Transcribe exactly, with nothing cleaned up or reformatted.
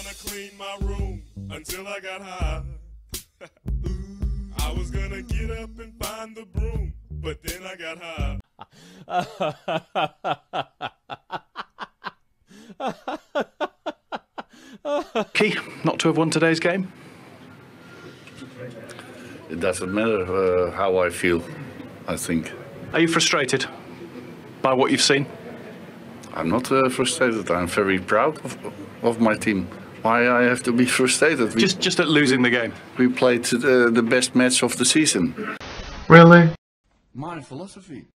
gonna clean my room until I got high. I was gonna get up and find the broom, but then I got high. Key not to have won today's game? It doesn't matter uh, how I feel, I think. Are you frustrated by what you've seen? I'm not uh, frustrated. I'm very proud of, of my team. Why I have to be frustrated? We, Just, just at losing the game. we played uh, the best match of the season. Really? My philosophy.